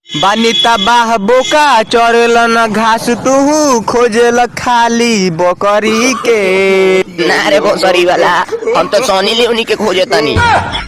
बानी तबाह बोका चरेला न घास तुहू खोजेला खाली बकरी के। ना रे भोसरी वाला, हम तो सोनी लियोनी के खोजे तनी।